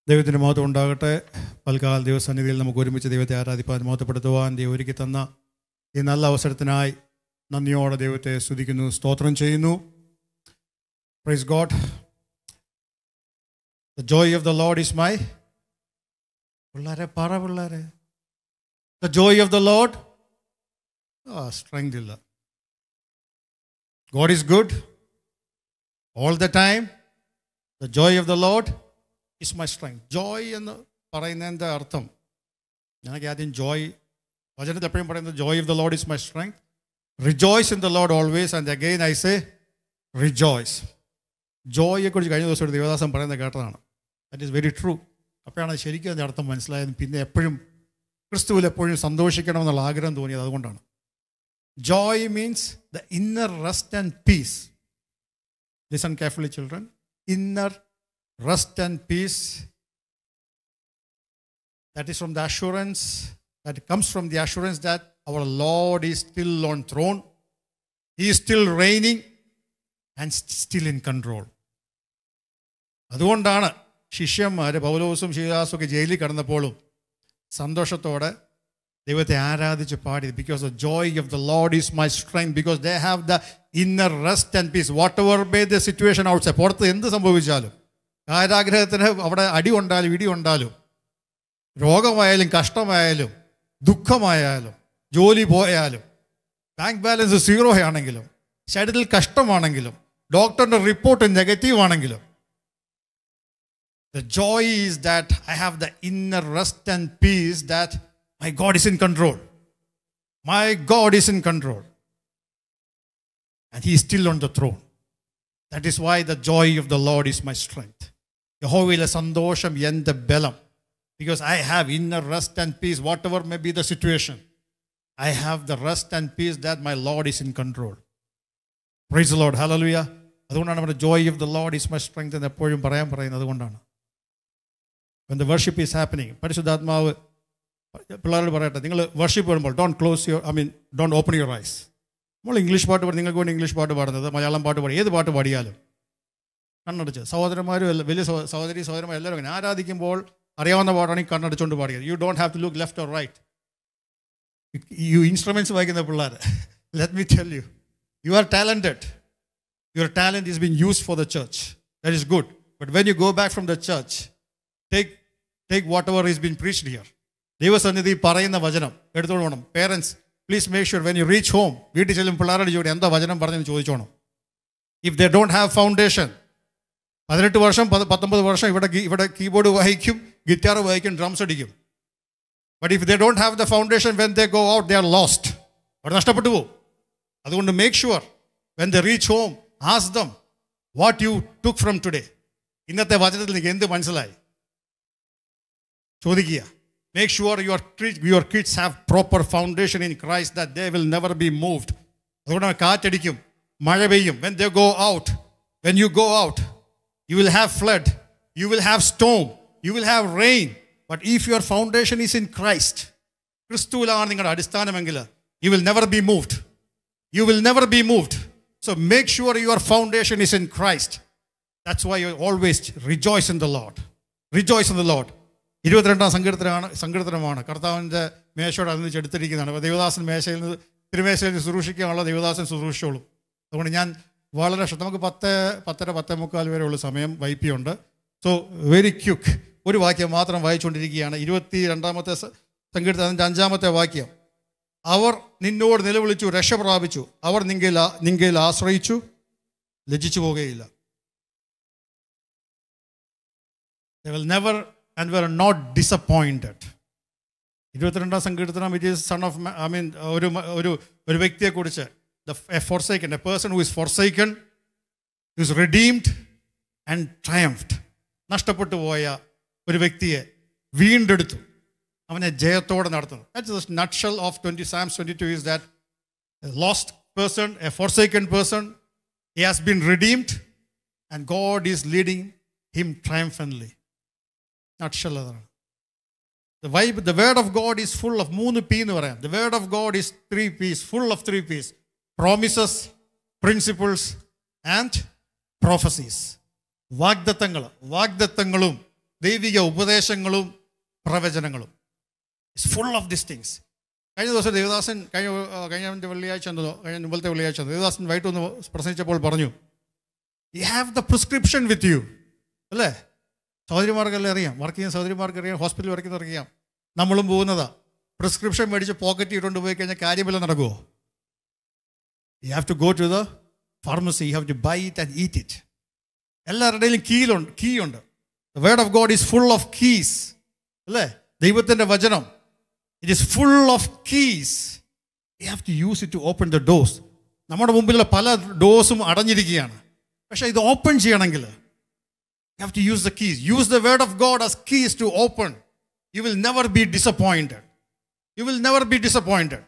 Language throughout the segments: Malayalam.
ദൈവത്തിന് മഹത്വം ഉണ്ടാകട്ടെ. പൽക്കാല ദൈവസന്നിധിയിൽ നമുക്ക് ഒരുമിച്ച് ദൈവത്തെ ആരാധിപ്പാൻ മഹത്വപ്പെടുത്തുവാൻ ദൈവം ഒരുക്കി തന്ന ഈ നല്ല അവസരത്തിനായി നന്ദിയോടെ ദൈവത്തെ സ്തുതിക്കുന്നു, സ്തോത്രം ചെയ്യുന്നു. Praise God. The joy of the Lord is my പിള്ളേരെ പിള്ളേരെ The joy of the Lord strength ഇല്ല. God is good all the time. The joy of the Lord is my strength. Joy എന്ന് പറയുന്നതിൻ്റെ അർത്ഥം, ഞങ്ങൾക്ക് ആദ്യം ജോയ് വചനത്തിൽ എപ്പോഴും പറയുന്നത് joy of the Lord is my strength. Rejoice in the Lord always, and again I say rejoice. ജോയിയെക്കുറിച്ച് കഴിഞ്ഞ ദിവസം ഒരു ദേവദാസൻ പറയുന്നത് കേട്ടതാണ്. That is very true. അപ്പോഴാണ് ശരിക്കും അതിൻ്റെ അർത്ഥം മനസ്സിലായത്. പിന്നെ എപ്പോഴും ക്രിസ്തുവിൽ എപ്പോഴും സന്തോഷിക്കണമെന്നുള്ള ആഗ്രഹം തോന്നിയത് അതുകൊണ്ടാണ്. Joy means the inner rest and peace. Listen carefully children. Inner rest and peace, that is from the assurance, that comes from the assurance that our Lord is still on throne. He is still reigning and still in control. അതുകൊണ്ടാണ് ശിഷ്യന്മാർ പൗലോസും ശീലാസും ഒക്കെ ജയിലിൽ കിടന്നപ്പോഴും സന്തോഷത്തോടെ ദൈവത്തെ ആരാധിച്ച് പാടി. Because the joy of the Lord is my strength, because they have the inner rest and peace. Whatever be the situation outside, പുറത്ത് എന്ത് സംഭവിച്ചാലും, കാരാഗ്രഹത്തിന് അവിടെ അടി ഉണ്ടാലും ഇടി ഉണ്ടാലും, രോഗമായാലും കഷ്ടമായാലും ദുഃഖമായാലും ജോലി പോയാലും ബാങ്ക് ബാലൻസ് 0 ആണെങ്കിലും ശരീരത്തിൽ കഷ്ടമാണെങ്കിലും ഡോക്ടറിൻ്റെ റിപ്പോർട്ട് നെഗറ്റീവ് ആണെങ്കിലും, the joy is that I have the inner rest and peace that my God is in control. My God is in control. And He is still on the throne. That is why the joy of the Lord is my strength. യഹോവയിലെ സന്തോഷം എൻ്റെ ബലം. Because I have inner rest and peace, whatever may be the situation. I have the rest and peace that my Lord is in control. Praise the Lord. Hallelujah. അതുകൊണ്ടാണ് നമ്മുടെ joy of the Lord is my strength എന്ന് എപ്പോഴും പറയുന്നത്. അതുകൊണ്ടാണ് when the worship is happening, പരിശുദ്ധാത്മാവ് പിള്ളേരോട് പറയട്ടെ, നിങ്ങൾ വർഷിപ്പ് വരുമ്പോൾ don't open your eyes. നമ്മൾ ഇംഗ്ലീഷ് പാട്ട് പാടി, നിങ്ങൾക്ക് വേണ്ടി ഇംഗ്ലീഷ് പാട്ട് പാടുന്നത്, മലയാളം പാട്ട് പാടി, ഏത് പാട്ട് പാടിയാലും കണ്ണടച്ച്, സഹോദരന്മാരും വലിയ സഹോദരി സഹോദരന്മാർ എല്ലാവരും അങ്ങനെ ആരാധിക്കുമ്പോൾ അറിയാവുന്ന പാട്ടാണെങ്കിൽ കണ്ണടച്ചുകൊണ്ട് പാടിയത്. You don't have to look left or right. You instruments വായിക്കുന്ന പിള്ളേർ, let me tell you, you are talented. Your talent is been used for the church. That is good. But when you go back from the church, take whatever is been preached here. ദൈവസന്നിധി പറയുന്ന വചനം എടുത്തോണ്ട് പോകണം. Parents, please make sure when you reach home, വീട്ടിൽ ചെല്ലും പിള്ളേരോട് ചോദിക്കും എന്താ വചനം പറഞ്ഞെന്ന് ചോദിച്ചോണം. If they don't have foundation, 18 വർഷം 19 വർഷം ഇവിടെ കീബോർഡ് വായിക്കും, ഗിറ്റാർ വായിക്കും, ഡ്രംസ് അടിക്കും. But if they don't have the foundation, when they go out they are lost. അവിടെ നഷ്ടപ്പെട്ടു പോകും. അതുകൊണ്ട് make sure when they reach home, ask them what you took from today. ഇന്നത്തെ വചനത്തിൽ നിങ്ങൾക്ക് എന്ത് മനസ്സിലായി ചോദിക്കുക. Make sure your kids have proper foundation in Christ, that they will never be moved. അതുകൊണ്ട് കാറ്റടിക്കും, മഴ പെയ്യും. When they go out, when you go out, you will have flood, you will have storm, you will have rain. But if your foundation is in Christ, ക്രിസ്തുവിലാണ് നിങ്ങളുടെ അടിസ്ഥാനമെങ്കിൽ, you will never be moved. You will never be moved. So make sure your foundation is in Christ. That's why you always rejoice in the Lord. Rejoice in the Lord. 22-ാം സങ്കീർത്തനമാണ് കർത്താവിൻ്റെ മേശയോട് അതിന് എടുത്തിരിക്കുന്നതാണ്. അപ്പോൾ ദേവദാസൻ മേശയിൽ നിന്ന് തിരുമേശയിൽ ശുശ്രൂഷിക്കാനുള്ള ദേവദാസൻ ശുശ്രൂഷിച്ചോളും. അതുകൊണ്ട് ഞാൻ വളരെ നമുക്ക് 10:45 വരെയുള്ള സമയം വൈപ്പിയുണ്ട്. സോ വെരി ക്വിക്ക് ഒരു വാക്യം മാത്രം വായിച്ചുകൊണ്ടിരിക്കുകയാണ്. 22-ാമത്തെ സങ്കീർത്തനത്തിൻ്റെ 5-ാമത്തെ വാക്യം. അവർ നിന്നോട് നിലവിളിച്ചു, രക്ഷ പ്രാപിച്ചു. അവർ നിങ്കയിൽ ആശ്രയിച്ചു, ലജ്ജിച്ചു പോകുകയില്ല. They will never and were not disappointed. 22-ാം സങ്കീർത്തനം, it is son of ഒരു വ്യക്തിയെക്കുറിച്ച്, a forsaken, a person who is forsaken, who is redeemed and triumphed. നഷ്ടപ്പെട്ടു പോയ ഒരു വ്യക്തിയെ വീണ്ടെടുത്തു, അവനെ ജയത്തോടെ നടത്തുന്നു. That's the nutshell of Psalms 22 is that a lost person, a forsaken person, he has been redeemed and God is leading him triumphantly. Nutshell അതാണ്. The word of God is full of 3 P എന്ന് പറയാം. The word of God is 3 P's, full of 3 P's. Promises, principles and prophecies. വാഗ്ദത്തങ്ങളും ദൈവിക ഉപദേശങ്ങളും പ്രവചനങ്ങളും. It's full of this things. കഴിഞ്ഞ ദിവസം ദേവദാസൻ കഴിഞ്ഞ വെള്ളിയാഴ്ച എന്തോ മുമ്പത്തെ വെള്ളിയാഴ്ച ദേവദാസൻ വൈകിട്ട് ഒന്ന് പ്രസംഗിച്ചപ്പോൾ പറഞ്ഞു, you have the prescription with you. അല്ലേ? സഹോദരിമാർക്കെല്ലാം അറിയാം, വർക്ക് ചെയ്യുന്ന സഹോദരിമാർക്ക് അറിയാം, ഹോസ്പിറ്റലിൽ വർക്ക് ചെയ്യുന്ന അറിയാം. നമ്മളും പോകുന്നതാ. പ്രിസ്ക്രിപ്ഷൻ മേടിച്ച് പോക്കറ്റ് ഇട്ടുകൊണ്ട് പോയി കഴിഞ്ഞാൽ കാര്യമില്ല നടക്കുമോ? You have to go to the pharmacy, you have to buy it and eat it. എല്ലാവരുടെയും കീ ഉണ്ട്. The word of God is full of keys. അല്ലേ? ദൈവത്തിൻ്റെ വചനം, it is full of keys. You have to use it to open the doors. നമ്മുടെ മുമ്പിലുള്ള പല ഡോർസും അടഞ്ഞിരിക്കുകയാണ്. പക്ഷേ ഇത് ഓപ്പൺ ചെയ്യണമെങ്കിൽ you have to use the keys. Use the word of God as keys to open. You will never be disappointed. You will never be disappointed.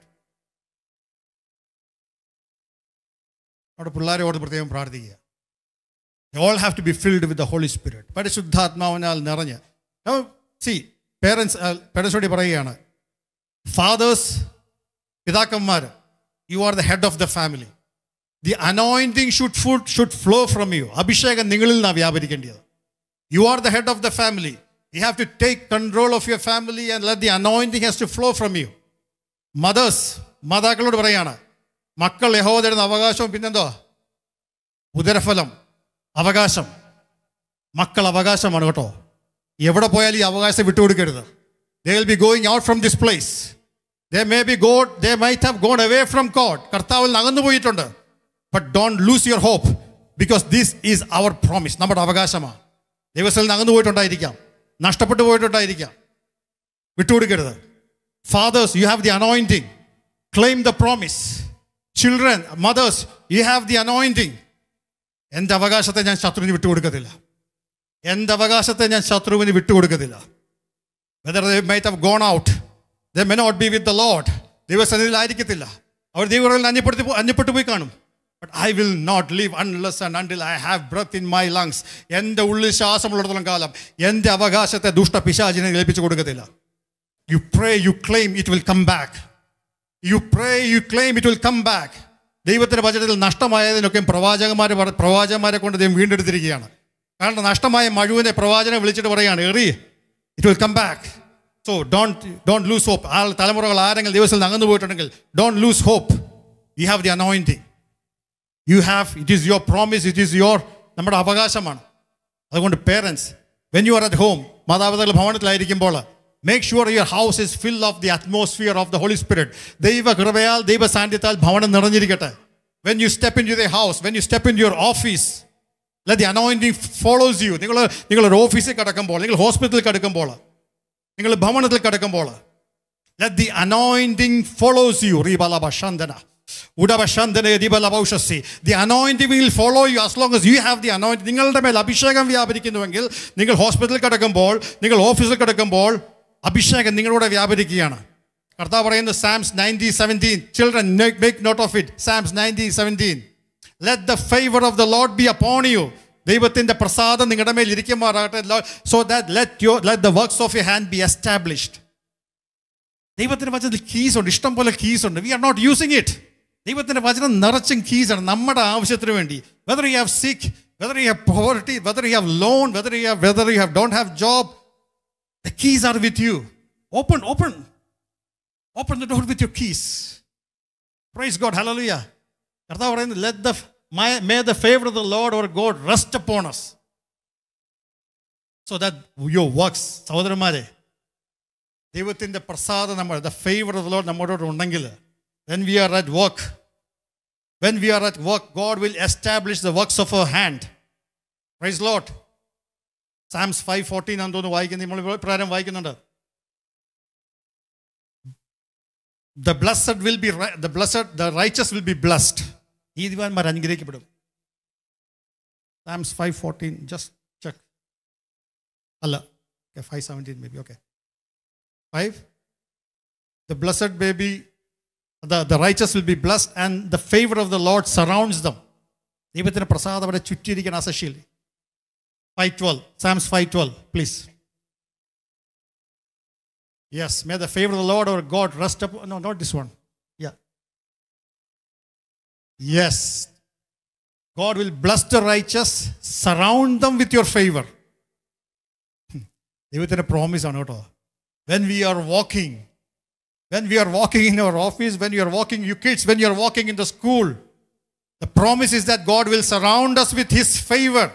അവിടെ പിള്ളേരോട് പ്രത്യേകം പ്രാർത്ഥിക്കുക. They all have to be filled with the Holy Spirit. പരിശുദ്ധാത്മാവിനാൽ നിറഞ്ഞ്. See, parents പറയുകയാണ്, fathers, പിതാക്കന്മാർ, you are the head of the family. The anointing should flow from you. അഭിഷേകം നിങ്ങളിൽ നിന്നാണ് വ്യാപരിക്കേണ്ടത്. You are the head of the family. You have to take control of your family and let the anointing has to flow from you. Mothers, മാതാക്കളോട് പറയാണ്, മക്കൾ യഹോവ തരുന്ന അവകാശവും പിന്നെന്തോ ഉദരഫലം, അവകാശം. മക്കൾ അവകാശമാണ് കേട്ടോ. എവിടെ പോയാലും ഈ അവകാശം വിട്ടുകൊടുക്കരുത്. They will be going out from this place. They might have gone away from God. കർത്താവിൽ നിന്ന് അകന്നു പോയിട്ടുണ്ട്. But don't lose your hope, because this is our promise. നമ്മുടെ അവകാശമാണ്. ദൈവസ്ഥലിൽ നിന്ന് അകന്നു പോയിട്ടുണ്ടായിരിക്കാം, നഷ്ടപ്പെട്ടു പോയിട്ടുണ്ടായിരിക്കാം. വിട്ടുകൊടുക്കരുത്. Fathers, you have the anointing. Claim the promise. Children, mothers, you have the anointing. എൻ്റെ അവകാശത്തെ ഞാൻ ശത്രുവിന് വിട്ടുകൊടുക്കത്തില്ല. എൻ്റെ അവകാശത്തെ ഞാൻ ശത്രുവിന് വിട്ടുകൊടുക്കത്തില്ല. Whether they might have gone out, they may not be with the Lord. ദൈവസന്നിധിയിലായിരിക്കത്തില്ല. അവർ ദൈവങ്ങളിൽ അന്യപ്പെട്ടു പോയി കാണും. But I will not live unless and until I have breath in my lungs. എൻ്റെ ഉള്ളിൽ ശ്വാസമുള്ളിടത്തോളം കാലം എൻ്റെ അവകാശത്തെ ദുഷ്ട പിശാചിനെ ഏൽപ്പിച്ചു കൊടുക്കത്തില്ല. You pray, you claim, it will come back. You pray, you claim, it will come back. ദൈവത്തിൻ്റെ വചനത്തിൽ നഷ്ടമായതിനൊക്കെ പ്രവാചകന്മാരെ കൊണ്ട് ദൈവം വീണ്ടെടുത്തിരിക്കുകയാണ്. കാരണം നഷ്ടമായ മഴുവിനെ പ്രവാചകനെ വിളിച്ചിട്ട് പറയാണ്, എറി, it will come back. So don't lose hope. തലമുറകൾ ആരെങ്കിലും ദൈവത്തിൽ അകന്നു പോയിട്ടുണ്ടെങ്കിൽ don't lose hope. You have the anointing. It is your promise, it is നമ്മുടെ അവകാശമാണ്. അതുകൊണ്ട് parents, when you are at home, മാതാപിതാക്കൾ ഭവനത്തിലായിരിക്കുമ്പോൾ, make sure your house is full of the atmosphere of the Holy Spirit. ദൈവ കൃപയാൽ, ദൈവ സാന്നിധ്യത്താൽ ഭവനം നിറഞ്ഞിരിക്കട്ടെ. When you step into the house, when you step into your office, let the anointing follows you. നിങ്ങളൊരു ഓഫീസിൽ കിടക്കുമ്പോൾ, നിങ്ങൾ ഹോസ്പിറ്റലിൽ കിടക്കുമ്പോൾ, നിങ്ങൾ ഭവനത്തിൽ കിടക്കുമ്പോൾ, let the anointing follows you. The anointing will follow you as long as you have the anointing. നിങ്ങളുടെ മേൽ അഭിഷേകം വ്യാപരിക്കുന്നുവെങ്കിൽ, നിങ്ങൾ ഹോസ്പിറ്റലിൽ കിടക്കുമ്പോൾ, നിങ്ങൾ ഓഫീസിൽ കിടക്കുമ്പോൾ അഭിഷേകം നിങ്ങളോട് വ്യാപരിക്കുകയാണ്. കർത്താവ് പറയുന്നത് Psalms 90:17. Children, make note of it. Psalms 90:17. Let the favor of the Lord be upon you. ദൈവത്തിന്റെ പ്രസാദം നിങ്ങളുടെ മേൽ ഇരിക്കുമാറാകട്ടെ. So that let the works of your hand be established. ദൈവത്തിന്റെ വചനത്തിൽ കീസ് ഉണ്ട്, ഇഷ്ടം പോലെ കീസ് ഉണ്ട്. We are not using it. ദൈവത്തിൻ്റെ വചനം നിറച്ചും കീസാണ് നമ്മുടെ ആവശ്യത്തിന് വേണ്ടി. Whether you have sick, whether you have poverty, whether you have loan, whether you don't have job, the keys are with you. Open the door with your keys. Praise God, hallelujah. കർത്താവ് പറയുന്നത്, may the favor of the Lord our God rest upon us, so that your works, സഹോദരന്മാരെ, ദൈവത്തിൻ്റെ പ്രസാദം the favor of the Lord നമ്മളോട് ഉണ്ടെങ്കിൽ, when we are at work, God will establish the works of our hand. Praise the Lord. Psalms 5:14 ആണെന്ന് വായിക്കുന്നത്, നമ്മൾ പ്രകാരം വായിക്കുന്നുണ്ട്. The righteous will be blessed. നീതിമാന്മാർ അനുഗ്രഹിക്കപ്പെടും. Psalms 5:14, just check. അല്ല, 5:17 maybe, okay. 5. The blessed baby, the righteous will be blessed, and the favor of the Lord surrounds them. ദൈവത്തിന്റെ പ്രസാദം അവരെ ചുറ്റിയിരിക്കുന്ന as a shield. 5:12, Psalms 5:12, please. Yes, may the favor of the Lord our God rest upon. No, not this one. Yeah. Yes. God will bless the righteous, surround them with your favor. ദൈവത്തിൻ്റെ പ്രോമിസാണ് കേട്ടോ. When we are walking in our office, when you are walking, you kids, when you are walking in the school, the promise is that God will surround us with His favor.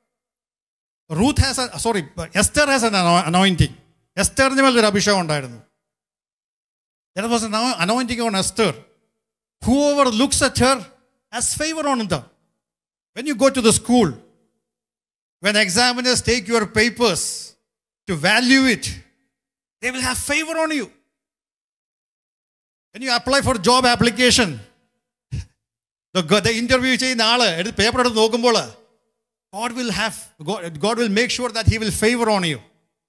Esther has an anointing. എസ്തറിന് മേലൊരു അഭിഷേകം ഉണ്ടായിരുന്നു. There was an anointing on Esther. Whoever looks at her has favor on them. When you go to the school, when examiners take your papers to value it, they will have favor on you. When you apply for job application, the interview ചെയ്യുന്ന ആള് എടുത്ത് പേപ്പർ എടുത്ത് നോക്കുമ്പോൾ God will make sure that He will favor on you.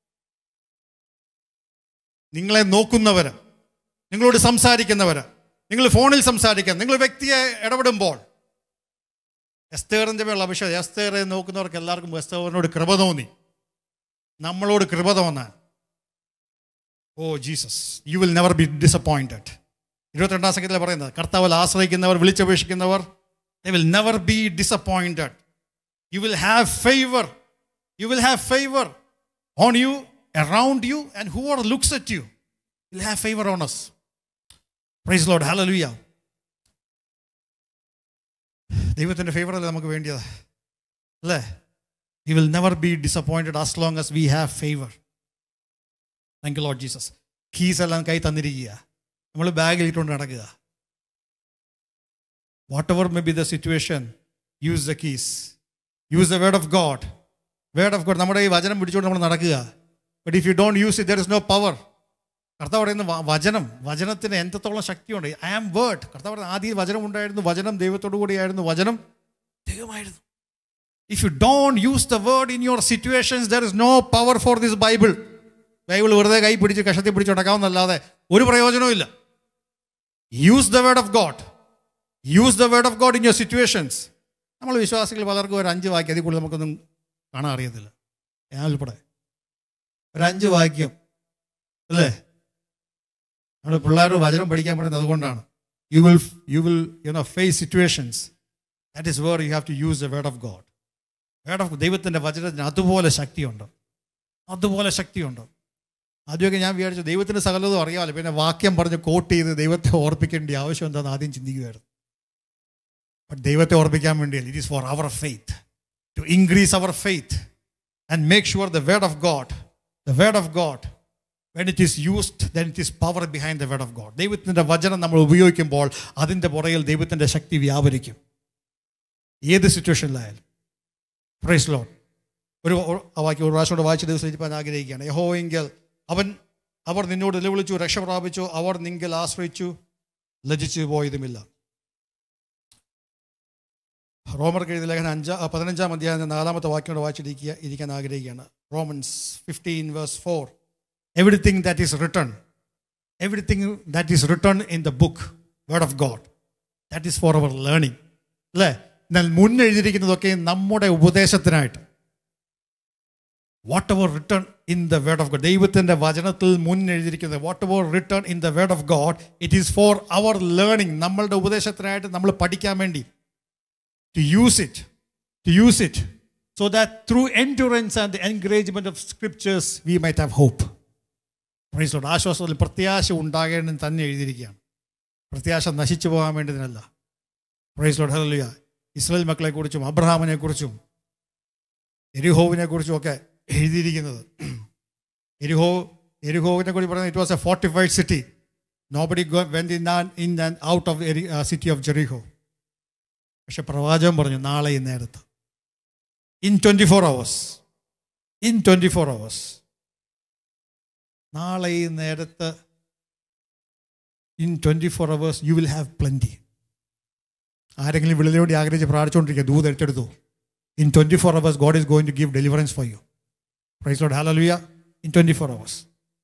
നിങ്ങളെ നോക്കുന്നവര്, നിങ്ങളോട് സംസാരിക്കുന്നവര്, നിങ്ങൾ ഫോണിൽ സംസാരിക്കാൻ, നിങ്ങൾ വ്യക്തിയെ ഇടപെടുമ്പോൾ എസ്തേറിൻ്റെ മേലുള്ള അഭിഷേകം. എസ്തേറെ നോക്കുന്നവർക്ക് എല്ലാവർക്കും എസ്തേറിനോട് കൃപ തോന്നി, നമ്മളോട് കൃപ തോന്നാൻ. Oh Jesus, you will never be disappointed. 22-ാം സംഖ്യത്തിൽ പറയുന്നത്, കർത്താവിൽ ആശ്രയിക്കുന്നവർ, വിളിച്ചപേക്ഷിക്കുന്നവർ, they will never be disappointed. You will have favor. You will have favor on you, around you, and whoever looks at you will have favor on us. Praise the Lord. Hallelujah. ദൈവത്തിൻ്റെ ഫേവർ അല്ലേ നമുക്ക് വേണ്ടിയത് അല്ലേ? We will never be disappointed as long as we have favor. Thank you, Lord Jesus. Keys എല്ലാം കൈ തന്നിരിക്കുക, നമ്മൾ ബാഗിൽ ഇട്ടുകൊണ്ട് നടക്കുക. Whatever may be the situation, use the keys. Use the word of God. Word of God. നമ്മുടെ ഈ വചനം പിടിച്ചുകൊണ്ട് നമ്മൾ നടക്കുക. But if you don't use it, there is no power. കർത്താവ് പറയുന്ന വചനത്തിന് എന്തത്തോളം ശക്തിയുണ്ട്. I am word. കർത്താവ് പറയുന്ന ആദ്യം വചനം ഉണ്ടായിരുന്നു, വചനം ദൈവത്തോടു കൂടിയായിരുന്നു, വചനം ദൈവമായിരുന്നു. If you don't use the word in your situations, there is no power for this Bible. Bible വെറുതെ കൈ പിടിച്ച് കഷത്തി പിടിച്ച് നടക്കാവുന്നല്ലാതെ ഒരു പ്രയോജനവും ഇല്ല. Use the word of God. Use the word of God in your situations. നമ്മൾ വിശ്വാസികൾ പലർക്കും ഒരു 5 വാക്യം അതിൽ കൂടുതൽ നമുക്കൊന്നും കാണാൻ അറിയത്തില്ല. ഞാൻ ഉൾപ്പെടെ ഒരു 5 വാക്യം അല്ലേ നമ്മൾ പിള്ളേർ വചനം പഠിക്കാൻ പറയുന്നത് അതുകൊണ്ടാണ്. You will face situations. That is where you have to use the word of God. ദൈവത്തിൻ്റെ വചനത്തിന് അതുപോലെ ശക്തിയുണ്ട്. ആദ്യമൊക്കെ ഞാൻ വിചാരിച്ചു ദൈവത്തിന് സകലതും അറിയാമല്ലോ, പിന്നെ വാക്യം പറഞ്ഞ് കോട്ട് ചെയ്ത് ദൈവത്തെ ഓർപ്പിക്കേണ്ട ആവശ്യം എന്താണെന്ന് ആദ്യം ചിന്തിക്കുമായിരുന്നു. ബട്ട് ദൈവത്തെ ഓർപ്പിക്കാൻ വേണ്ടിയല്ല. It is for our faith, to increase our faith and make sure the word of God, when it is used, then it is power behind the word of God. ദൈവത്തിൻ്റെ വചനം നമ്മൾ ഉപയോഗിക്കുമ്പോൾ അതിൻ്റെ പുറകിൽ ദൈവത്തിൻ്റെ ശക്തി വ്യാപരിക്കും, ഏത് സിറ്റുവേഷനിലായാലും. Praise Lord. ഒരു പ്രാവശ്യം കൂടെ വായിച്ച ദിവസം ഇരിക്കാൻ ആഗ്രഹിക്കുകയാണ്. യഹോവയെങ്കിൽ അവർ നിന്നോട് നിലവിളിച്ചു, രക്ഷ പ്രാപിച്ചു, അവർ നിങ്കിൽ ആശ്രയിച്ചു, ലജ്ജിച്ചു പോയതുമില്ല. റോമർക്ക് എഴുതിയ ലേഖനം 15-ാം അധ്യായം 4-ാമത്തെ വാക്യം കൂടെ വായിച്ചിരിക്കാൻ ആഗ്രഹിക്കുകയാണ്. Romans 15:4. Everything that is written in the book, word of God, that is for our learning. അല്ലേ? എന്നാൽ മുന്നെഴുതിയിരിക്കുന്നതൊക്കെ നമ്മുടെ ഉപദേശത്തിനായിട്ട്. Whatever written in the word of God, ദൈവത്തിൻ്റെ വചനത്തിൽ മുന്നെഴുതിയിരിക്കുന്നത്, whatever written in the word of God, it is for our learning, നമ്മളുടെ ഉപദേശത്തിനായിട്ട്, നമ്മൾ പഠിക്കാൻ വേണ്ടി. To use it so that through endurance and the encouragement of scriptures we might have hope. Praise Lord. ആശ്വാസത്തിൽ പ്രത്യാശ ഉണ്ടാകേണ്ടത് തന്നെ എഴുതിയിരിക്കുകയാണ്. പ്രത്യാശ നശിച്ചു പോകാൻ വേണ്ടതിനല്ല. Praise Lord. Hallelujah. ഇസ്രായേൽ മക്കളെക്കുറിച്ചും അബ്രഹാമിനെക്കുറിച്ചും എരിഹോവിനെ കുറിച്ചും ഒക്കെ എഴുതിയിരിക്കുന്നത്. എരിഹോവിനെ കുറിച്ച് പറയുന്നത്, it was a fortified city. Nobody went in and out of the city of Jericho. പക്ഷെ പ്രവാചകൻ പറഞ്ഞു, നാളെ ഈ നേരത്ത്, in 24 hours, നാളെ ഈ നേരത്ത്, in 24 hours you will have plenty. ആരെങ്കിലും വിളിനു വേണ്ടി ആഗ്രഹിച്ച് പ്രാർത്ഥിച്ചുകൊണ്ടിരിക്കുക, ദൂത് ഏറ്റെടുത്തു. In 24 hours God is going to give deliverance for you. Praise Lord. Hallelujah. In 24 hours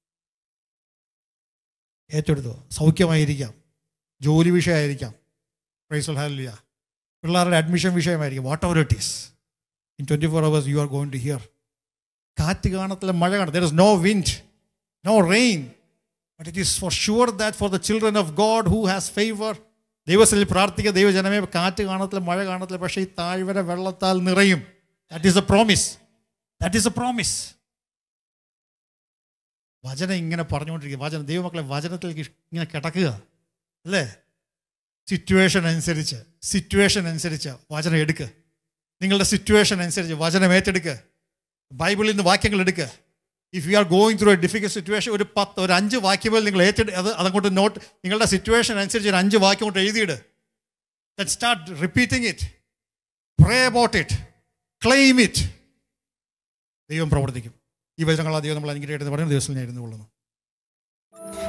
ഏറ്റെടുത്തു. സൗഖ്യമായിരിക്കാം, ജോലി വിഷയമായിരിക്കാം. Praise Lord. Hallelujah. പിള്ളേരുടെ അഡ്മിഷൻ വിഷയമായിരിക്കും. Whatever it is, in 24 hours you are going to hear. കാറ്റ് കാണത്തില്ല, മഴ കാണത്തില്ല. There is no wind, no rain, but it is for sure that for the children of God who has favor, ദൈവത്തിൽ പ്രാർത്ഥിക്കുക, ദൈവജനമേ, കാറ്റ് കാണത്തില്ല, മഴ കാണത്തില്ല, പക്ഷേ ഈ താഴ്വര വെള്ളത്താൽ നിറയും. That is a promise. വചനം ഇങ്ങനെ പറഞ്ഞുകൊണ്ടിരിക്കുക. വചനം, ദൈവമക്കളെ വചനത്തിലേക്ക് ഇങ്ങനെ കിടക്കുക അല്ലേ? സിറ്റുവേഷൻ അനുസരിച്ച് വചനം എടുക്കുക. നിങ്ങളുടെ സിറ്റുവേഷൻ അനുസരിച്ച് വചനം ഏറ്റെടുക്കുക. ബൈബിളിൽ നിന്ന് വാക്യങ്ങൾ എടുക്കുക. If you are going through a difficult situation, ഒരു 5 വാക്യങ്ങൾ നിങ്ങൾ അതങ്ങോട്ട് നോട്ട്, നിങ്ങളുടെ സിറ്റുവേഷൻ അനുസരിച്ച് ഒരു 5 വാക്യം കൊണ്ട് എഴുതിയിട്. Then start repeating it. Pray about it. Claim it. ദൈവം പ്രവർത്തിക്കും. ഈ വചനങ്ങളാ ദൈവം നമ്മൾ അനുഗ്രഹിക്കട്ടെ എന്ന് പറയുന്ന ദിവസം ഞാൻ ഇരുന്നു കൊള്ളുന്നു.